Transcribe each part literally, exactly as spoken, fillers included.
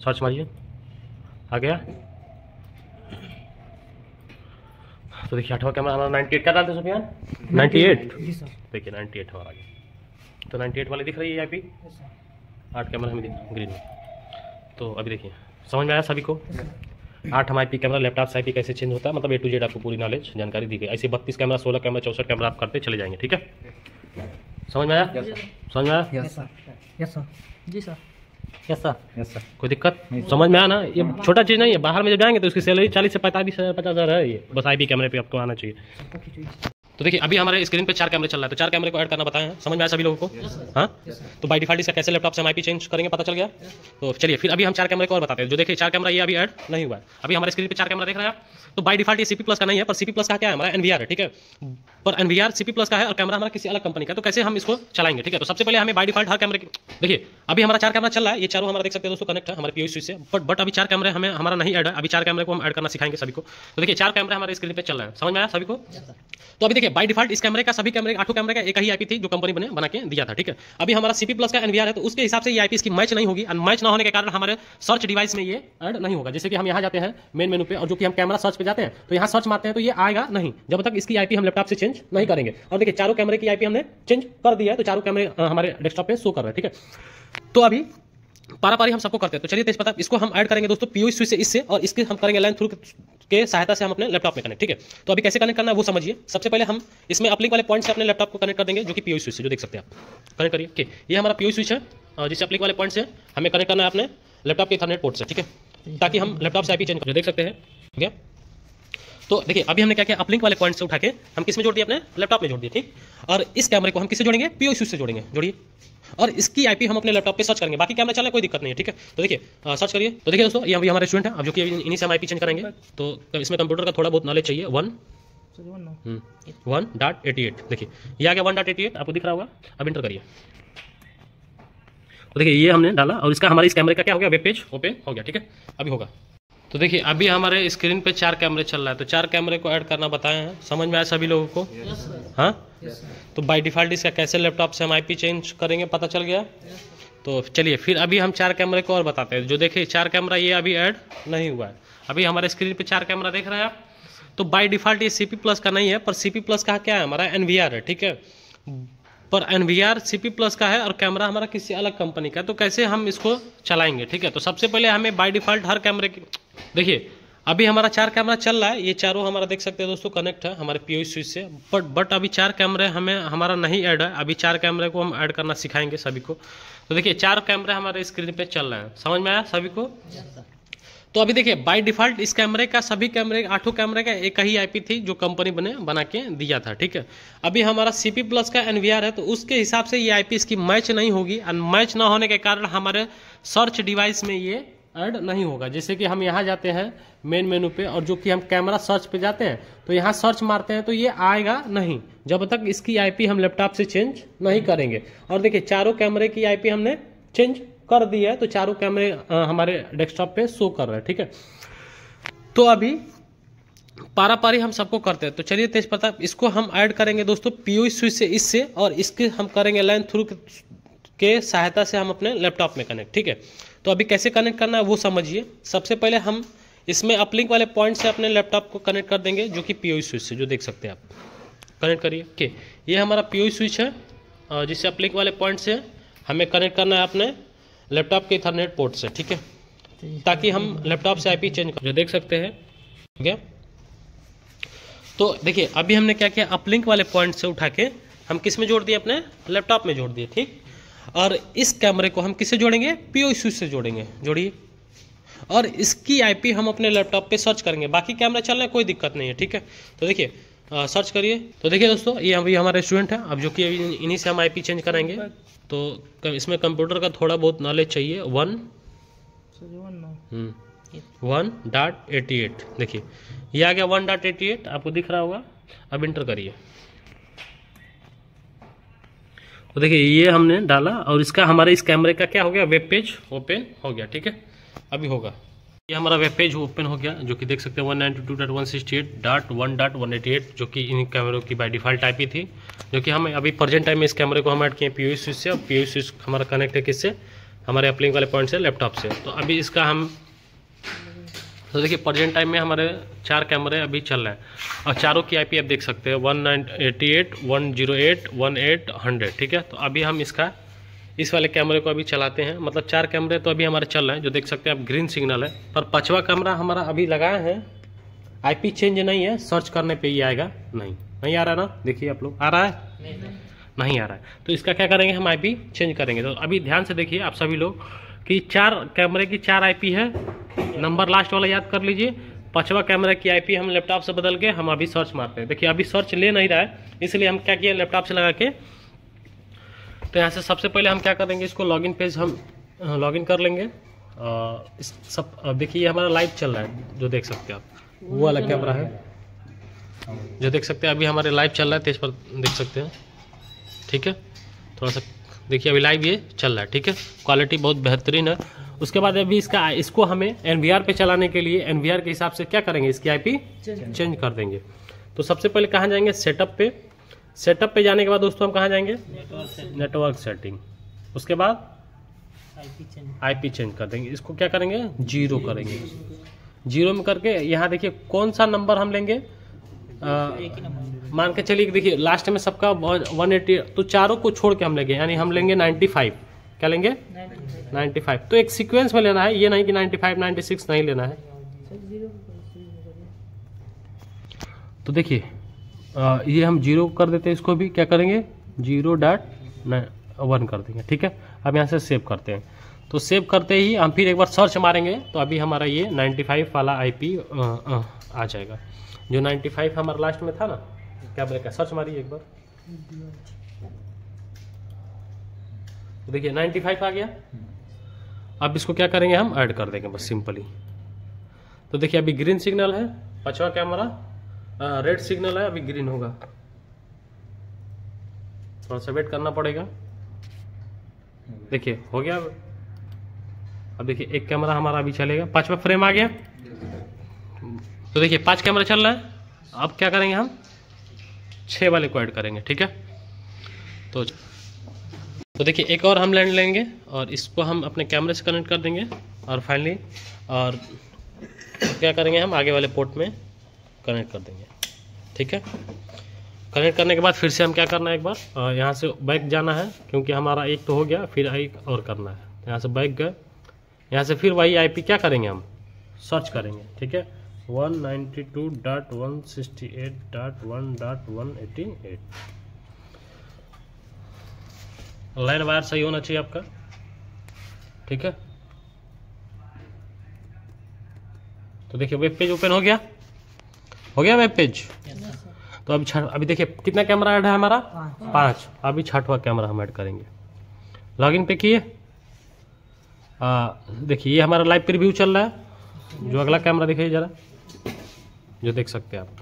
Search मारिए, आ गया। तो देखिए आठवां कैमरा हमारा नाइन्टी एट, क्या डालते हैं सुफियान? Ninety eight. देखिए नाइन्टी एट हमारा आ गया। तो नाइन्टी एट वाली दिख रही है आई पी, आठ कैमरा हमें दिख ग्रीन में। तो अभी देखिए समझ में आया सभी को? आठ हम आई पी कैमरा लैपटॉप से आई पी कैसे चेंज होता है, मतलब ए टू जेड आपको पूरी नॉलेज जानकारी दी गई। ऐसे बत्तीस कैमरा, सोलह कैमरा, चौसठ कैमरा आप करते चले जाएंगे। ठीक है, समझ में आया? समझ में आया? यस सर, यस सर, जी sir, yes sir, yes sir. कोई दिक्कत? समझ में आया ना? ये छोटा चीज़ नहीं है, बाहर में जब जाएंगे तो इसकी सैलरी चालीस से पैंतालीस हज़ार पचास हज़ार है। ये बस आई पी कैमरे पे आपको आना चाहिए। तो देखिए अभी हमारे स्क्रीन पे चार कैमरे चल रहा है, तो चार कैमरे को ऐड करना बताया है, समझ में आया सभी लोगों को? हाँ, तो बाय डिफॉल्ट इसका कैसे लैपटॉप से हम आईपी चेंज करेंगे पता चल गया। तो चलिए फिर अभी हम चार कैमरे को और बताते हैं। जो देखिए चार कैमरा ये अभी ऐड नहीं हुआ है, अभी हमारे स्क्रीन पे चार कैमरा देख रहे हैं आप। तो बाय डिफॉल्ट ये सीपी प्लस का नहीं है, पर सीपी प्लस का क्या है, हमारा एनवीआर है। ठीक है, पर एनवीआर सीपी प्लस का है और कैमरा हमारा किसी अलग कंपनी का। तो कैसे हम इसको चलाएंगे? ठीक है, तो सबसे पहले हमें बाय डिफॉल्ट हर कैमरे की, देखिए अभी हमारा चार कैमरा चल रहा है, ये चारों हमारा देख सकते हैं दोस्तों कनेक्ट है हमारे पीओ स्विच से। बट बट अभी चार कैमरे हमें हमारा नहीं ऐड है, अभी चार कैमरे को हम ऐड करना सिखाएंगे सभी को। तो देखिए चार कैमरे हमारे स्क्रीन पे चल रहे हैं, समझ में आया सभी को? तो अभी देखिए बाय डिफॉल्ट इस कैमरे का, सभी कैमरे आठों कैमरे का एक ही आईपी थी जो कंपनी ने बना के दिया था। ठीक है, अभी हमारा सीपी प्लस का एनवीआर है, तो उसके हिसाब से ये आईपी इसकी मैच नहीं होगी। मैच ना होने के कारण हमारे सर्च डिवाइस में ये ऐड नहीं होगा। जैसे कि हम यहाँ जाते हैं मेन मेनू पे, और जो कि हम कैमरा सर्च पे जाते हैं तो यहाँ सर्च मारते हैं तो ये आएगा नहीं जब तक इसकी आईपी हम लैपटॉप से चेंज नहीं करेंगे। और देखिए चारों कैमरे की आईपी हमने चेंज कर दिया है, तो चारों कैमरे हमारे डेस्कटॉप पे शो कर रहे हैं। ठीक है, तो अभी पारा पारी हम सबको करते हैं। तो चलिए तेज प्रताप इसको हम ऐड करेंगे दोस्तों पीओ स्विच से इससे, और इसके हम करेंगे लाइन थ्रू के सहायता से हम अपने लैपटॉप में कनेक्ट। ठीक है, तो अभी कैसे कनेक्ट करना है वो समझिए। सबसे पहले हम इसमें अपलिंक वाले पॉइंट से अपने लैपटॉप को कनेक्ट कर देंगे, जो कि पीओ स्विच से जो देख सकते हैं आप। कनेक्ट करिए, ओके, ये हमारा पीओ स्विच है और जिससे अपलिंक वाले पॉइंट से हमें कनेक्ट करना है अपने लैपटॉप के इथरनेट पोर्ट से। ठीक है, ताकि हम लैपटॉप से आईपी चेंज कर देख सकते हैं। ठीक है, तो देखिए अभी हमने क्या किया, अपलिंक वाले पॉइंट से उठा के हम किस में जोड़ दिए, अपने लैपटॉप में जोड़ दिए। ठीक, और इस कैमरे को हम किससे जोड़ेंगे, पीओ स्विच से जोड़ेंगे। जोड़िए, और इसकी आईपी हम अपने लैपटॉप पे सर्च करेंगे, बाकी कैमरा चलना कोई दिक्कत नहीं है। ठीक है, तो देखिए सर्च करिए। तो देखिए दोस्तों ये अभी हमारे स्टूडेंट है, अब जो कि इन्हीं से हम आईपी चेंज करेंगे। तो इसमें कंप्यूटर का थोड़ा बहुत नॉलेज चाहिए। One one dot eighty eight, देखिए ये आ गया वन डॉट एटी एट, आपको दिख रहा होगा। अब इंटर करिए। तो देखिए ये हमने डाला और इसका हमारे इस कैमरे का क्या हो गया, वेब पेज ओपन हो गया। ठीक है, अभी होगा। तो देखिए अभी हमारे स्क्रीन पे चार कैमरे चल रहा है, तो चार कैमरे को ऐड करना बताए हैं, समझ में आया सभी लोगों को? हाँ, तो बाय डिफॉल्ट इसका कैसे लैपटॉप से हम आईपी चेंज करेंगे पता चल गया। तो चलिए फिर अभी हम चार कैमरे को और बताते हैं। जो देखिए चार कैमरा ये अभी ऐड नहीं हुआ है, अभी हमारे स्क्रीन पे चार कैमरा देख रहे हैं आप। तो बाय डिफॉल्ट ये सीपी प्लस का नहीं है, पर सीपी प्लस का क्या है, हमारा एनवीआर है। ठीक है, पर एनवीआर सीपी प्लस का है और कैमरा हमारा किसी अलग कंपनी का। तो कैसे हम इसको चलाएंगे? ठीक है, तो सबसे पहले हमें बाय डिफॉल्ट हर कैमरे की, देखिए अभी हमारा चार कैमरा चल रहा है, ये चारों हमारा देख सकते हैं दोस्तों कनेक्ट है हमारे पीओ स्विच से। बट बट अभी चार कैमरे हमें हमारा नहीं ऐड है, अभी चार कैमरे को हम ऐड करना सिखाएंगे सभी को। तो देखिए चार कैमरे हमारे स्क्रीन पे चल रहे हैं, समझ में आया सभी को? तो अभी देखिए बाय डिफॉल्ट इस कैमरे का, सभी कैमरे आठों कैमरे का एक ही आईपी थी जो कंपनी बने बना के दिया था। ठीक है, अभी हमारा सीपी प्लस का एनवीआर है, तो उसके हिसाब से ये आईपी इसकी मैच नहीं होगी, और मैच ना होने के कारण हमारे सर्च डिवाइस में ये ऐड नहीं होगा। जैसे कि हम यहाँ जाते हैं मेन मेनू पे, और जो कि हम कैमरा सर्च पे जाते हैं तो यहाँ सर्च मारते हैं तो ये आएगा नहीं जब तक इसकी आईपी हम लैपटॉप से चेंज नहीं करेंगे। और देखिए चारों कैमरे की आईपी हमने चेंज कर दी है, तो चारों कैमरे हमारे डेस्कटॉप पे शो कर रहे हैं। ठीक है, तो अभी पारा पारी हम सबको करते हैं। तो चलिए तेज प्रताप इसको हम ऐड करेंगे दोस्तों पीओ स्विच से इससे, और इसके हम करेंगे लाइन थ्रू के सहायता से हम अपने लैपटॉप में कनेक्ट। ठीक है, तो अभी कैसे कनेक्ट करना है वो समझिए। सबसे पहले हम इसमें अपलिंक वाले पॉइंट से अपने लैपटॉप को कनेक्ट कर देंगे, जो कि पीओ स्विच से जो देख सकते हैं आप। कनेक्ट करिए, ओके, ये हमारा पीओ स्विच है, जिससे अपलिंक वाले पॉइंट से हमें कनेक्ट करना है अपने लैपटॉप के इथरनेट पोर्ट से। ठीक है, ताकि हम लैपटॉप से आईपी चेंज कर, जो देख सकते हैं। ठीक है, तो देखिए अभी हमने क्या किया, अपलिंक वाले पॉइंट से उठा के हम किस में जोड़ दिए, अपने लैपटॉप में जोड़ दिए। ठीक, और इस कैमरे को हम किससे जोड़ेंगे, पीओ स्विच से जोड़ेंगे। जोड़िए, और इसकी आईपी हम अपने लैपटॉप पे सर्च करेंगे, बाकी कैमरा चल रहा है कोई दिक्कत नहीं है। ठीक है, तो देखिए सर्च करिए। तो देखिए दोस्तों ये अभी हमारे स्टूडेंट हैं, अब जो कि इन्हीं से हम आईपी चेंज करेंगे। तो इसमें कंप्यूटर का थोड़ा बहुत नॉलेज चाहिए। One one dot eighty eight, देखिए ये आ गया वन डॉट एटी एट, आपको दिख रहा होगा। अब इंटर करिए। तो देखिए ये हमने डाला, और इसका हमारे इस कैमरे का क्या हो गया, वेब पेज ओपन हो गया। ठीक है, अभी होगा। ये हमारा वेब पेज ओपन हो गया, जो कि देख सकते हैं one ninety two dot one sixty eight dot one dot one eighty eight, जो कि इन कैमरों की बाय डिफॉल्ट आईपी थी, जो कि हम अभी प्रेजेंट टाइम में इस कैमरे को हम ऐड किए पीओ स्विच से। और पीओ स्विच हमारा कनेक्ट है किससे, हमारे अपलिंक वाले पॉइंट से लैपटॉप से। तो अभी इसका हम तो देखिए प्रेजेंट टाइम में हमारे चार कैमरे अभी चल रहे हैं और चारों की आईपी आप देख सकते हैं one nine eighty eight one zero eight one eight hundred. ठीक है, तो अभी हम इसका इस वाले कैमरे को अभी चलाते हैं। मतलब चार कैमरे तो अभी हमारे चल रहे हैं, जो देख सकते हैं आप ग्रीन सिग्नल है। पर पांचवा कैमरा हमारा अभी लगाया है, आईपी चेंज नहीं है, सर्च करने पे ही आएगा। नहीं नहीं आ रहा ना, देखिए आप लोग, आ रहा है नहीं, नहीं आ रहा है। तो इसका क्या करेंगे, हम आईपी चेंज करेंगे। तो अभी ध्यान से देखिए आप सभी लोग कि चार कैमरे की चार आईपी है, नंबर लास्ट वाला याद कर लीजिए। पांचवा कैमरा की आईपी हम लैपटॉप से बदल के हम अभी सर्च मारते हैं। देखिए अभी सर्च ले नहीं रहा है, इसलिए हम क्या किए, लैपटॉप से लगा के। तो यहाँ से सबसे पहले हम क्या करेंगे, इसको लॉगिन पेज हम लॉगिन कर लेंगे। आ, इस सब देखिए हमारा लाइव चल रहा है, जो देख सकते हैं आप, वो वाला कैमरा है जो देख सकते हैं अभी हमारे लाइव चल रहा है, तेज पर देख सकते हैं। ठीक है, थोड़ा सा देखिए अभी लाइव ये चल रहा है। ठीक है, क्वालिटी बहुत बेहतरीन है। उसके बाद अभी इसका इसको हमें एनवीआर पे चलाने के लिए एनवीआर के हिसाब से क्या करेंगे, इसकी आईपी चेंज कर देंगे। तो सबसे पहले कहाँ जाएंगे, सेटअप पे। सेटअप पे जाने के बाद दोस्तों हम कहाँ जाएंगे, नेटवर्क सेटिंग। उसके बाद आईपी चेंज कर देंगे। इसको क्या करेंगे, जीरो करेंगे। जीरो में करके यहाँ देखिए कौन सा नंबर हम लेंगे, मान के चलिए देखिए लास्ट में सबका वन एटी, तो चारों को छोड़ के हम लेंगे, यानी हम लेंगे नाइन्टी फाइव। क्या लेंगे, नाइन्टी फाइव। तो एक सीक्वेंस में लेना है, ये नहीं कि नाइन्टी फाइव नाइन्टी सिक्स नहीं लेना है। तो देखिए ये हम जीरो कर देते हैं, इसको भी क्या करेंगे, जीरो डॉट वन कर देंगे। ठीक है, अब यहाँ से सेव करते हैं। तो सेव करते ही हम फिर एक बार सर्च मारेंगे, तो अभी हमारा ये नाइन्टी फाइव वाला आईपी आ जाएगा, जो नाइन्टी फाइव हमारा लास्ट में था ना। क्या बोले, क्या सर्च मारिए एक बार, तो देखिए नाइन्टी फाइव आ गया। अब इसको क्या करेंगे, हम ऐड कर देंगे बस सिंपली। तो देखिए अभी ग्रीन सिग्नल है, पांचवा कैमरा रेड सिग्नल है, अभी ग्रीन होगा, थोड़ा सा वेट करना पड़ेगा। देखिए हो गया। अब देखिए एक कैमरा हमारा अभी चलेगा, पांचवा फ्रेम आ गया। तो देखिए पांच कैमरा चल रहा है। अब क्या करेंगे, हम छः वाले को ऐड करेंगे। ठीक है, तो तो देखिए एक और हम लाइन लेंगे और इसको हम अपने कैमरे से कनेक्ट कर देंगे। और फाइनली और क्या करेंगे, हम आगे वाले पोर्ट में कनेक्ट कर देंगे। ठीक है, कनेक्ट करने के बाद फिर से हम क्या करना है, एक बार यहाँ से बैक जाना है, क्योंकि हमारा एक तो हो गया, फिर एक और करना है। यहाँ से बैक गए, यहाँ से फिर वही आईपी क्या करेंगे, हम सर्च करेंगे। ठीक है, one ninety two dot one sixty eight dot one dot one eighty eight. Line wire सही होना चाहिए आपका। ठीक है, तो देखिए वेब पेज ओपन हो गया, हो गया वेब पेज। तो अभी अभी देखिए कितना कैमरा ऐड है हमारा, पांच। अभी छठवां कैमरा हम ऐड करेंगे। लॉगिन पे किए, देखिए ये हमारा लाइव प्रीव्यू चल रहा है। जो अगला कैमरा दिखाइए जरा, जो देख सकते हैं आप।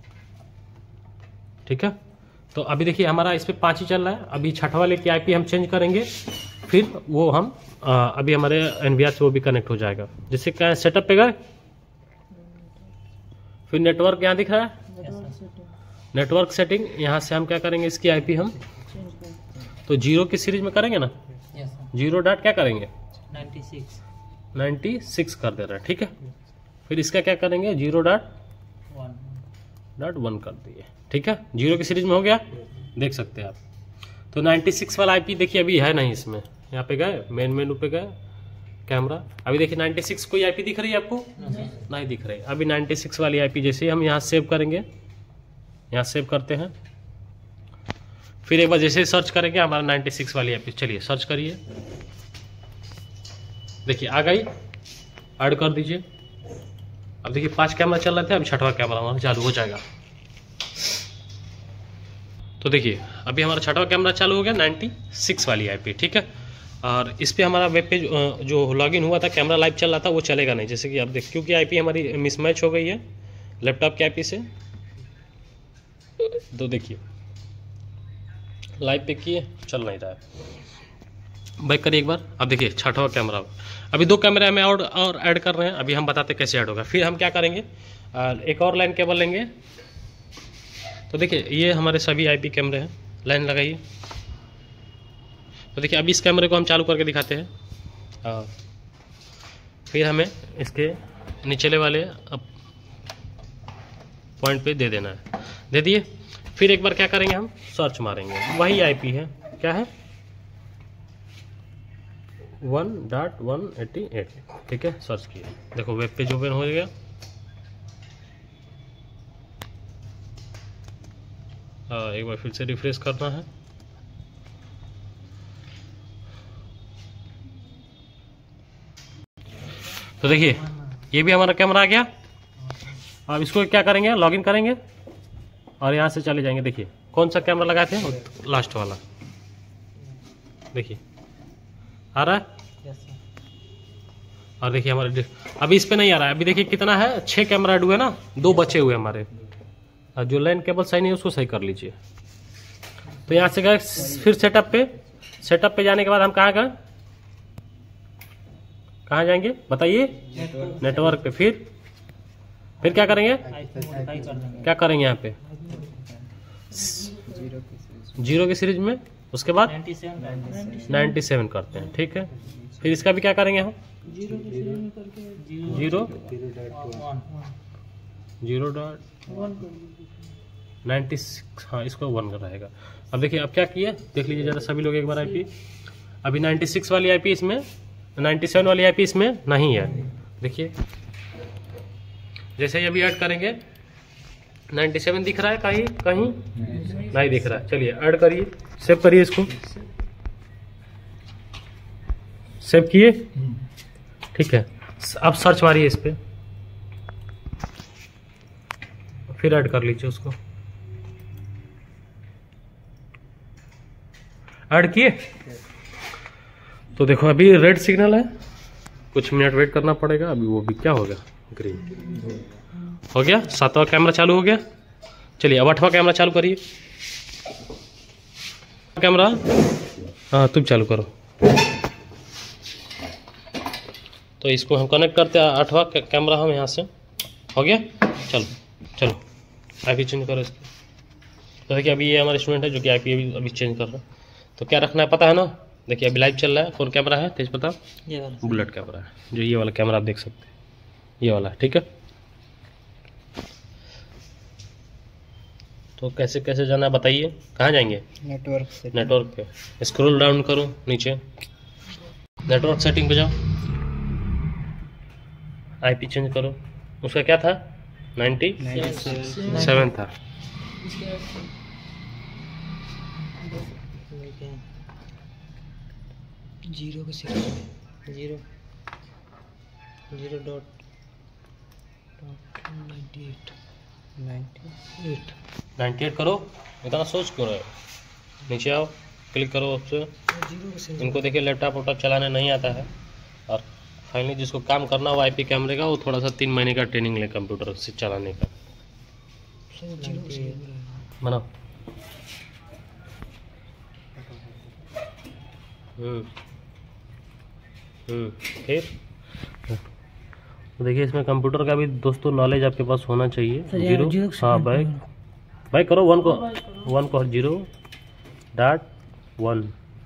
ठीक है, तो अभी देखिए हमारा इस पे पांच ही चल रहा है। अभी छठवा वाले की आईपी हम चेंज करेंगे, फिर वो हम आ, अभी हमारे एनवीआर से वो भी कनेक्ट हो जाएगा। जैसे क्या सेटअप पे गए, फिर नेटवर्क यहाँ दिख रहा है, नेटवर्क सेटिंग। यहाँ से हम क्या करेंगे, इसकी आईपी हम तो जीरो की सीरीज में करेंगे ना, जीरो डॉट क्या करेंगे, नाइन्टी सिक्स नाइन्टी सिक्स कर दे रहा है। ठीक है, फिर इसका क्या करेंगे, zero dot one dot one कर दिए। ठीक है, जीरो की सीरीज में हो गया, देख सकते हैं आप। तो नाइन्टी सिक्स वाला आईपी देखिए अभी है नहीं इसमें। यहाँ पे गए, मेन मेनू पे गए, कैमरा। अभी देखिए नाइन्टी सिक्स कोई आईपी दिख रही है आपको, नहीं दिख रही। अभी नाइन्टी सिक्स वाली आईपी जैसे हम यहाँ सेव करेंगे, यहाँ सेव करते हैं, फिर एक बार जैसे सर्च करेंगे हमारा नाइन्टी सिक्स वाली आईपी। चलिए सर्च करिए, देखिए आ गई, ऐड कर दीजिए। अब देखिए पांच कैमरा चल रहे थे, अब छठवां कैमरा हमारा चालू हो जाएगा। तो देखिए अभी हमारा छठवां कैमरा चालू हो गया, नाइन्टी सिक्स वाली आईपी। ठीक है, और इस पे हमारा वेब पेज जो लॉगिन हुआ था, कैमरा लाइव चल रहा था, वो चलेगा नहीं। जैसे कि आप देख, क्योंकि आईपी हमारी मिसमैच हो गई है लैपटॉप की आईपी से। तो देखिए लाइव पे किए, चल नहीं रहा है। बैक करिए एक बार। अब देखिए छठवां कैमरा, अभी दो कैमरे हमें और और ऐड कर रहे हैं। अभी हम बताते कैसे ऐड होगा। फिर हम क्या करेंगे, एक और लाइन केबल लेंगे। तो देखिए ये हमारे सभी आईपी कैमरे हैं, लाइन लगाइए। तो देखिए अभी इस कैमरे को हम चालू करके दिखाते हैं। हाँ, फिर हमें इसके निचले वाले पॉइंट पे दे देना है। दे दिए। फिर एक बार क्या करेंगे, हम सर्च मारेंगे। वही आईपी है, क्या है, one dot one eighty eight. ठीक है, सर्च किया, देखो वेब पेज ओपन हो गया। हाँ, एक बार फिर से रिफ्रेश करना है। तो देखिए ये भी हमारा कैमरा आ गया। अब इसको क्या करेंगे, लॉगिन करेंगे और यहाँ से चले जाएंगे। देखिए कौन सा कैमरा लगाए थे, लास्ट वाला, देखिए आ रहा है। Yes sir. और देखिए हमारे अभी इस पे नहीं आ रहा है। अभी देखिए कितना है, छः कैमरा ऐड हुए ना, दो बचे हुए हमारे। और जो लाइन केबल सही नहीं है उसको सही कर लीजिए। तो यहाँ से गए फिर सेटअप पे। सेटअप पे जाने के बाद हम कहाँ गए, कहाँ जाएंगे बताइए, नेटवर्क पे। फिर फिर क्या करेंगे, आईपी मॉडिफाई कर देंगे। क्या करेंगे यहाँ पे, जीरो की सीरीज में, उसके बाद नाइन्टी सेवन नाइन्टी सेवन करते हैं। ठीक है, फिर इसका भी क्या करेंगे हम, जीरो की सीरीज में करके zero one zero dot one ninety six, हाँ इसको वन का रहेगा। अब देखिए अब क्या किए, देख लीजिए ज़रा सभी लोग एक बार आईपी। अभी नाइन्टी सिक्स वाली आईपी इसमें, नाइन्टी सेवन वाली आईपी इसमें नहीं है। देखिए जैसे ही अभी ऐड करेंगे, नाइन्टी सेवन दिख रहा है कहीं कहीं नहीं दिख रहा है। चलिए ऐड करिए, सेव करिए, इसको सेव किए। ठीक है, अब सर्च मारिए इस पे, फिर ऐड कर लीजिए उसको। ऐड किए तो देखो अभी रेड सिग्नल है, कुछ मिनट वेट करना पड़ेगा। अभी वो भी क्या होगा, ग्रीन हो गया। सातवां कैमरा चालू हो गया। चलिए अब आठवां कैमरा चालू करिए। कैमरा हाँ तुम चालू करो। तो इसको हम कनेक्ट करते हैं, आठवां कैमरा हम यहाँ से हो गया। चलो चलो आईपी चेंज करो इसकी। तो देखिए अभी ये हमारे स्टूडेंट है जो कि आईपी अभी अभी चेंज कर रहा है। तो क्या रखना है पता है ना, देखिए अभी लाइव चल रहा है। कौन कैमरा है तेज पता, ये वाला बुलेट कैमरा है, जो ये वाला कैमरा आप देख सकते हैं, ये वाला। ठीक है, तो कैसे कैसे जाना है बताइए, कहाँ जाएंगे, नेटवर्क से नेटवर्क पे स्क्रॉल डाउन करो नीचे, नेटवर्क सेटिंग पे जाओ, आईपी चेंज करो। उसका क्या था, नाइन्टी सेवन था। जीरो के six zero zero dot ninety eight ninety eight ninety eight करो, इतना सोच क्यों रहे हो। नीचे आओ, क्लिक करो उससे। जीरो के सिक्स इनको देखिए लैपटॉप वैपटॉप चलाने नहीं आता है, और फाइनली जिसको काम करना हो आईपी कैमरे का, वो थोड़ा सा तीन महीने का ट्रेनिंग ले कंप्यूटर से चलाने का। बनाओ। हम्म हम्म फिर तो देखिए इसमें कंप्यूटर का भी दोस्तों नॉलेज आपके पास होना चाहिए। जीरो, हाँ भाई भाई करो वन को, वन को जीरो डॉट वन।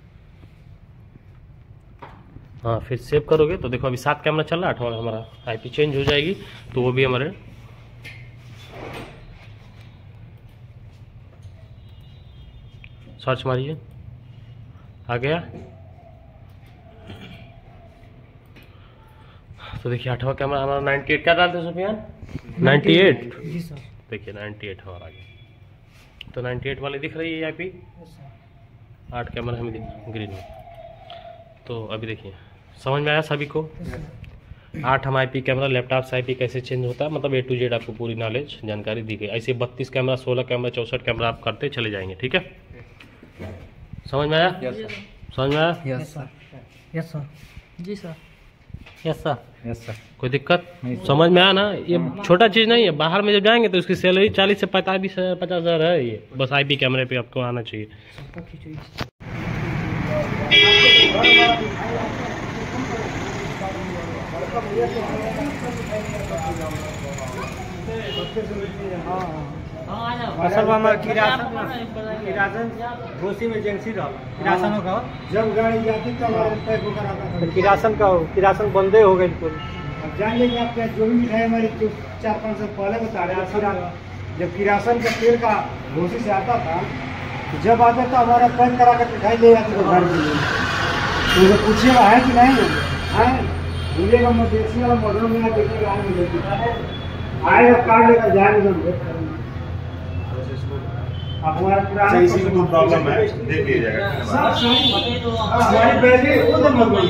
हाँ फिर सेव करोगे तो देखो अभी सात कैमरा चल रहा है, आठवां हमारा आईपी चेंज हो जाएगी तो वो भी हमारे सर्च मारिए, आ गया। तो देखिए आठवां कैमरा हमारा नाइन्टी एट, क्या डालते हैं सुफियान, नाइन्टी एट। जी सर। देखिए नाइन्टी एट हमारा आ गया। तो नाइन्टी एट वाली दिख रही है आईपी, आठ कैमरा हमें दिख ग्रीन में। तो अभी देखिए समझ में आया सभी को, आठ हम आईपी कैमरा, लैपटॉप से आईपी कैसे चेंज होता है, मतलब ए टू जेड आपको पूरी नॉलेज जानकारी दी गई। ऐसे बत्तीस कैमरा, सोलह कैमरा, चौसठ कैमरा आप करते चले जाएंगे। ठीक है, समझ में आया, समझ में आया। यस सर, यस सर, जी sir, yes sir, yes sir. कोई दिक्कत समझ में आया ना। ये छोटा चीज़ नहीं है, बाहर में जब जाएंगे तो इसकी सैलरी चालीस से पैंतालीस हजार पचास हज़ार है। ये बस आईपी कैमरे पे आपको आना चाहिए। असल में हमारा किरासन किरासन घोसी में एजेंसी रहा किरासन का जब गाड़ी जाती तो हमारे पैक होकर आता था। किरासन का किरासन बंदे हो गए पूरी। अब जान लीजिए आप क्या जो भी मिठाई हमारी जो चार पाँच साल पहले बता रहे हैं, जब किरासन का तेल का घोसी से आता था तो जब आता था हमारा पैक करा कर मिठाई ले जाती था घर के लिए। तो मुझे पूछिएगा है कि नहीं है, भूलिएगा मैं देसी वाला मॉडल में देखिएगा आएगा कार्ड लेकर जाएंगे। अब हमारा पुराना इसी में प्रॉब्लम है, देख लिया जाएगा। हमारी बैटरी वो तो मत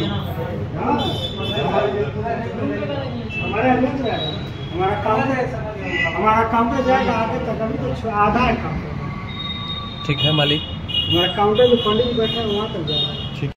हमारे हमारा काम हमारा काम पे जाएगा आगे तक, अभी तो आधा है काम। ठीक है मालिक, हमारा काउंटर जो पंडित जी बैठे हैं वहाँ तक जाएगा। ठीक है।